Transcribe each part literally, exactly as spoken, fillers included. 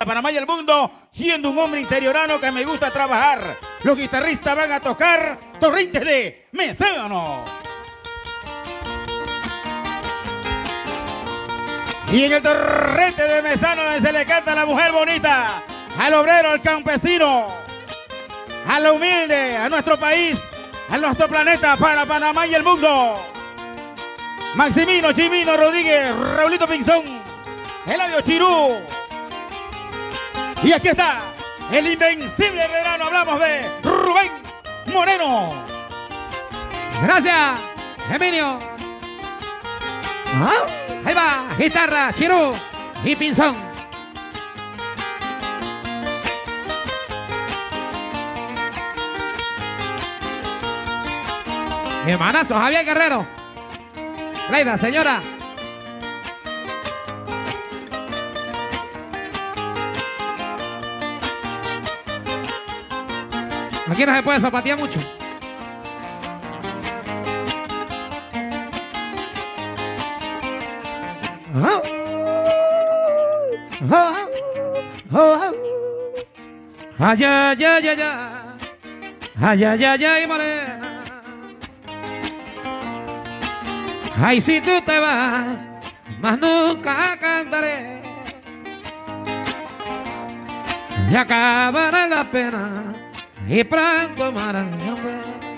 Panamá y el mundo, siendo un hombre interiorano que me gusta trabajar. Los guitarristas van a tocar Torrentes de Mesano. Y en el Torrente de Mesano se le canta a la mujer bonita, al obrero, al campesino, a lo humilde, a nuestro país, a nuestro planeta, para Panamá y el mundo. Maximino Chimino Rodríguez, Raulito Pinzón, Eladio Chirú. Y aquí está el invencible herrerano, hablamos de Rubén Moreno. Gracias, Emilio. ¿Ah? Ahí va, guitarra, Chirú y Pinzón. Mi hermanazo, Javier Guerrero. Leida, señora. Aquí no se puede zapatear mucho. Ay, ay, ay, ay, ay, ay, ay, ay, morena. Ay, si tú te vas, más nunca cantaré. Y acabará la pena y pronto amarán mi hombre.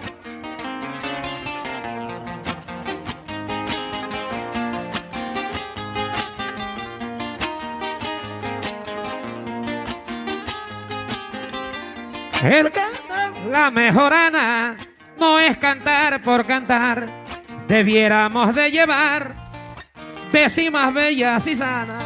El cantar, la mejorana, no es cantar por cantar. Debiéramos de llevar décimas bellas y sanas.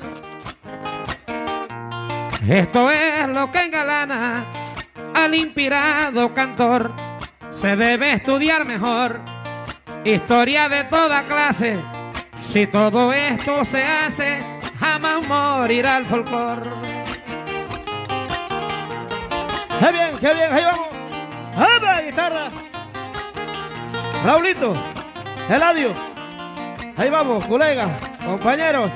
Esto es lo que engalana al inspirado cantor. Se debe estudiar mejor historia de toda clase. Si todo esto se hace, jamás morirá el folclor. ¡Qué bien, qué bien! ¡Ahí vamos! ¡Ahí va la guitarra! Raulito, Eladio, ahí vamos, colegas, compañeros.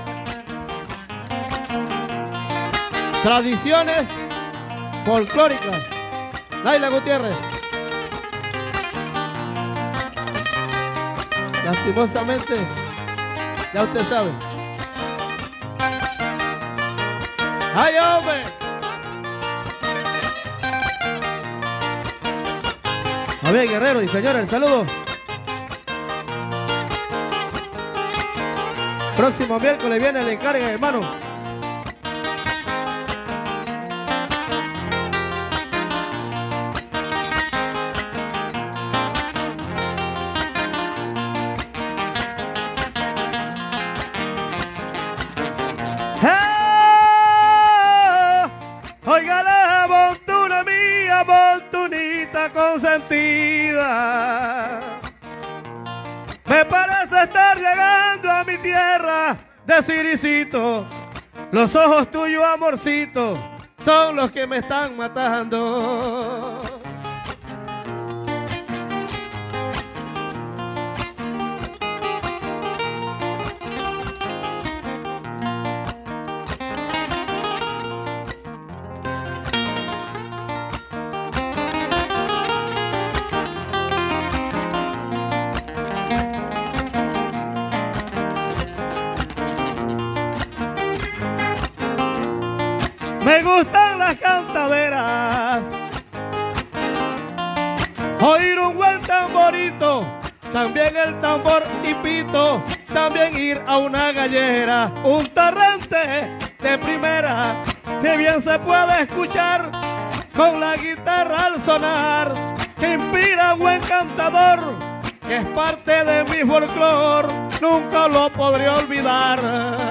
Tradiciones folclóricas. Laila Gutiérrez. Lastimosamente, ya usted sabe. ¡Ay, hombre! Javier Guerrero y señora, el saludo. Próximo miércoles viene el encargo, hermano. Oiga la montuna mía, montunita consentida. Me parece estar llegando a mi tierra de Siricito. Los ojos tuyos, amorcito, son los que me están matando. Me gustan las cantaderas, oír un buen tamborito, también el tambor y pito, también ir a una gallera, un torrente de primera, si bien se puede escuchar con la guitarra al sonar, que inspira un buen cantador, que es parte de mi folclor, nunca lo podré olvidar.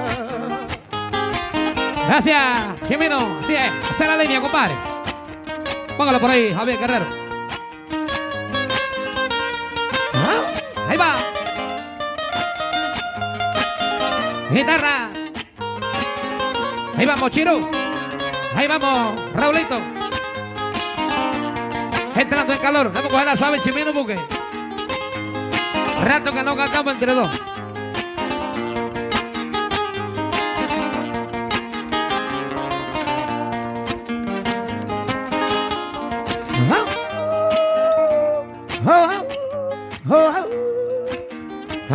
Gracias, Chimino. Así es, hacer la línea, compadre. Póngalo por ahí, Javier Guerrero. ¿Ah? Ahí va. Guitarra. Ahí vamos, Chirú. Ahí vamos, Raulito. Entrando en calor. Vamos a coger la suave, Chimino, porque rato que no cantamos entre dos.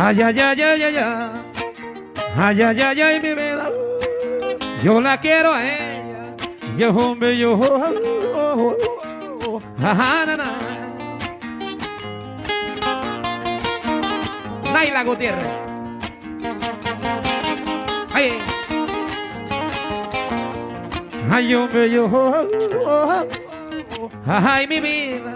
Ay, ay, ay, ay, ay, ay. Ay, ay, ay, ay, mi vida. Yo la quiero a ella. Yo, hombre, yo. Ajá, na, na. Naila Gutiérrez. Ay, ay, hombre, yo. Ay, mi vida.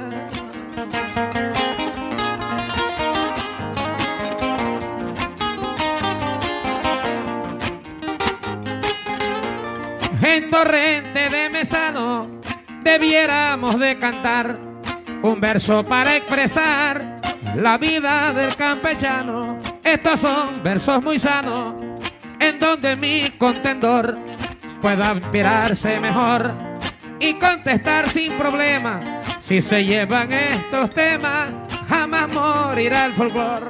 En Torrente de Mesano debiéramos de cantar un verso para expresar la vida del campechano. Estos son versos muy sanos en donde mi contendor pueda inspirarse mejor y contestar sin problema. Si se llevan estos temas, jamás morirá el folclor.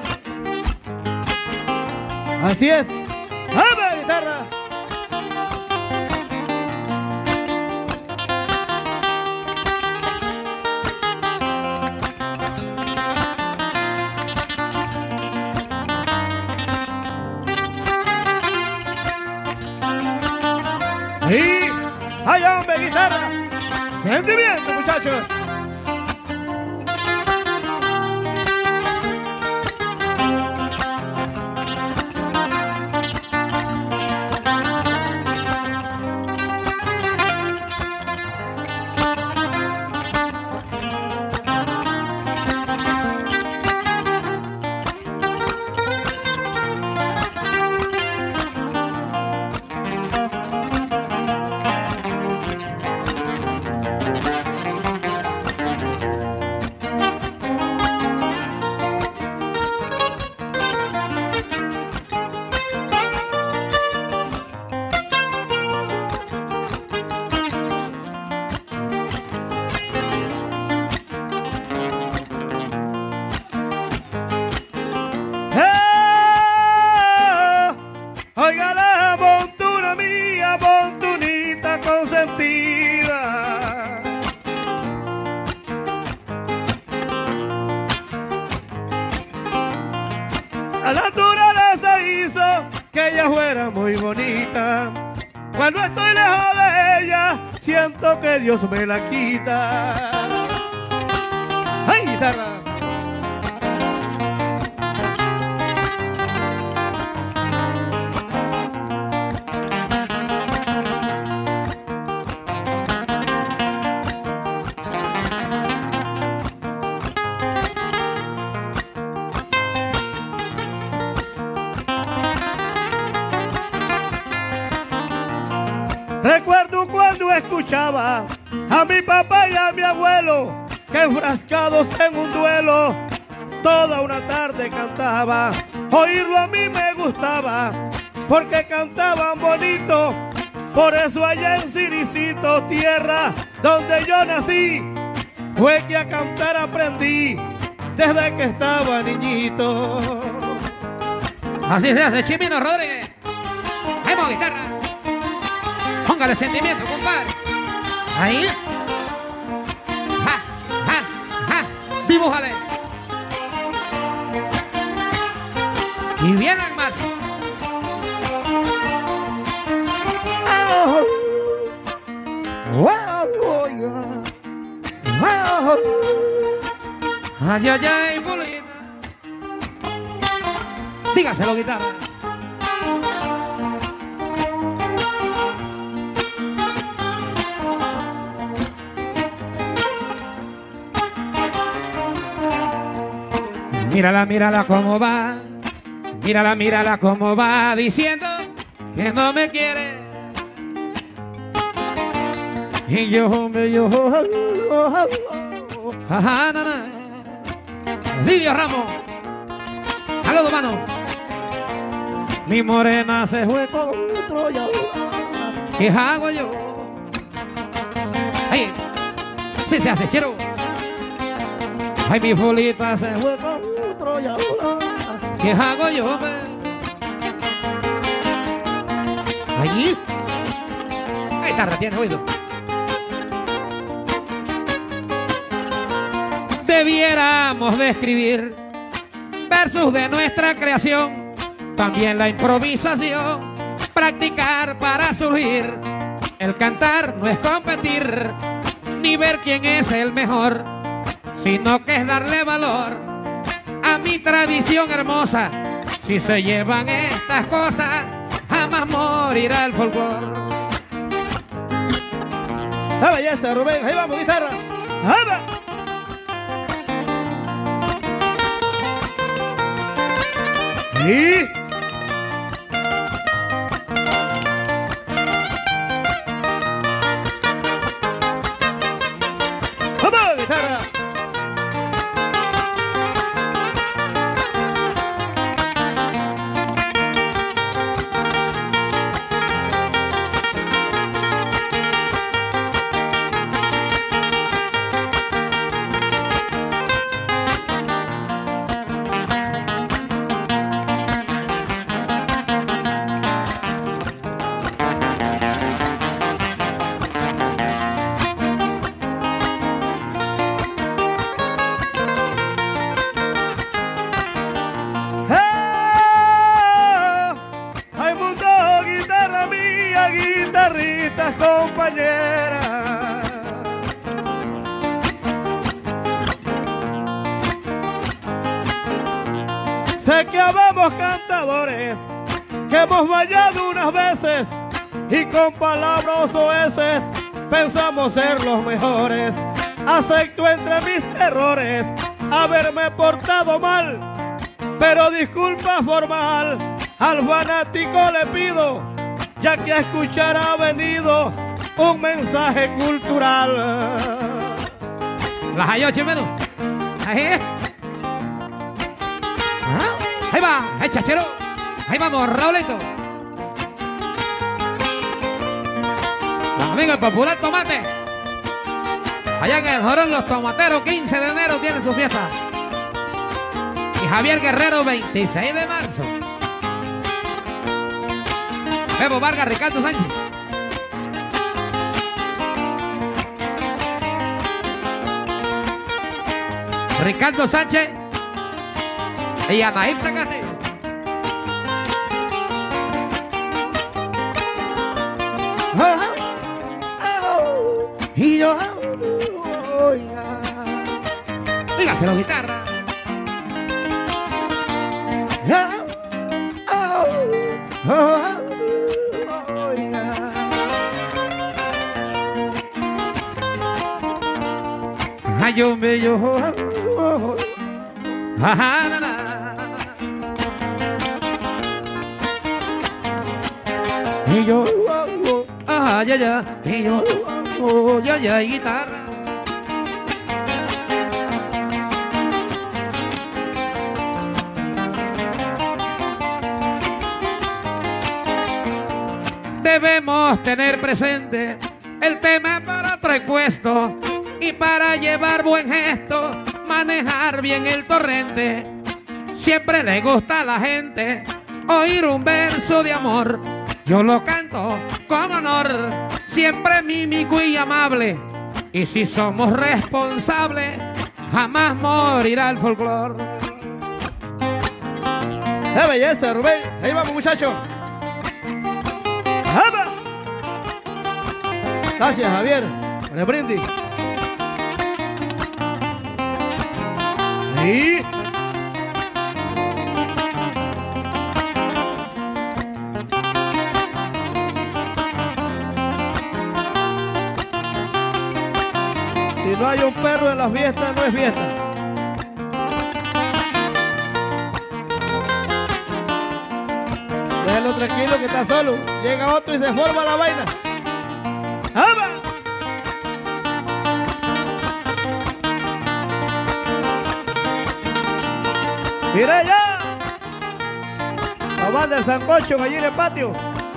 Así es. ¡Vamos, guitarra! Y ¡ay, hombre, guitarra! ¡Sentimiento, muchachos! Oiga la montura mía, montunita consentida. La naturaleza hizo que ella fuera muy bonita. Cuando estoy lejos de ella, siento que Dios me la quita. ¡Ay, guitarra! Recuerdo cuando escuchaba a mi papá y a mi abuelo que enfrascados en un duelo toda una tarde cantaba. Oírlo a mí me gustaba porque cantaban bonito. Por eso allá en Siricito, tierra donde yo nací, fue que a cantar aprendí desde que estaba niñito. Así se hace, Chimino Rodríguez. ¡Vamos, guitarra! Póngale sentimiento, compadre. Ahí. Ja, ja, ja. Dibújale. Y vienen más. Ay, ay, ay, bolina. Dígaselo, guitarra. Mírala, mírala cómo va. Mírala, mírala cómo va diciendo que no me quiere. Y yo me yo. Ajá, na, na. Lidio Ramos. Saludos, mano. Mi morena se fue con Troya. ¿Qué hago yo? Ahí. Sí se hace, chero. Ay, mi fulita se fue con Troya. ¿Qué hago yo, me? Allí. Ahí está, tiene oído. Debiéramos de escribir versos de nuestra creación, también la improvisación, practicar para surgir. El cantar no es competir, ni ver quién es el mejor, sino que es darle valor a mi tradición hermosa. Si se llevan estas cosas, jamás morirá el folclor. ¡Ah, belleza, Rubén! ¡Ahí vamos, guitarra! ¡Ah, va! ¿Y? ¡Vamos, guitarra! Guitarritas compañeras, sé que habemos cantadores que hemos fallado unas veces y con palabras oeces pensamos ser los mejores. Acepto entre mis errores haberme portado mal, pero disculpa formal al fanático le pido, ya que a escuchar ha venido un mensaje cultural. Las hay ocho menos. Ahí. Ah, ahí va, ahí chachero. Ahí vamos, Raulito. Amigo, el popular tomate. Allá en el Jorón Los Tomateros, quince de enero tienen su fiesta. Y Javier Guerrero, veintiséis de marzo. Bebo Vargas, Ricardo Sánchez. Ricardo Sánchez y Anaíb Zacate. Y yo, dígaselo, guitarra. Ay, yo me yo, ajá, na, na. Y yo, ajá, ya, ya, y yo, oh, ya, ya, y guitarra. Debemos tener presente el tema para otro puesto y para llevar buen gesto, manejar bien el torrente. Siempre le gusta a la gente oír un verso de amor. Yo lo canto con honor, siempre mímico y amable. Y si somos responsables, jamás morirá el folclor. ¡Qué belleza, Rubén! Ahí vamos, muchachos. ¡Vamos! Gracias, Javier, por el brindis. Y... si no hay un perro en la fiesta, no es fiesta. Déjalo tranquilo que está solo. Llega otro y se forma la vaina. ¡Vamos! ¡Mira ya! La banda del sancocho allí en el patio.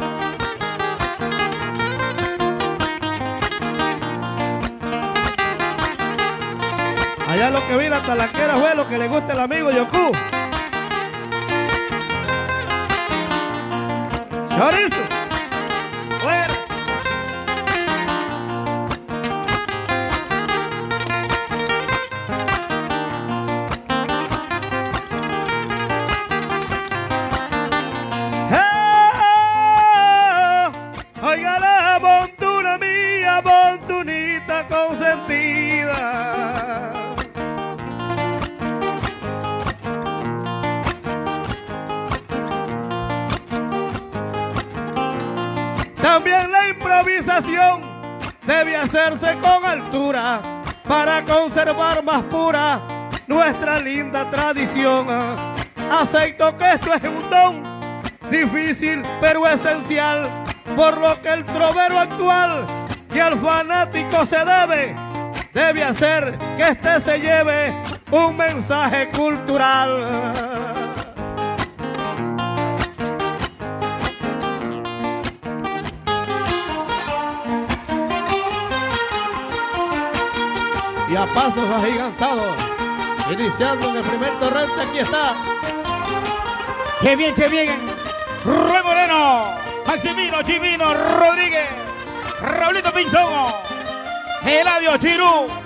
Allá lo que vi la talaquera fue lo que le gusta el amigo Yoku. Chorizo. Fuera. educación debe hacerse con altura para conservar más pura nuestra linda tradición. Acepto que esto es un don difícil pero esencial, por lo que el trovero actual que al fanático se debe, debe hacer que éste se lleve un mensaje cultural. Y a pasos agigantados, iniciando en el primer torrente, aquí está. ¡Qué bien, qué bien! Rubén Moreno, Maximino Chivino Rodríguez, Raulito Pinzón, Eladio Chirú,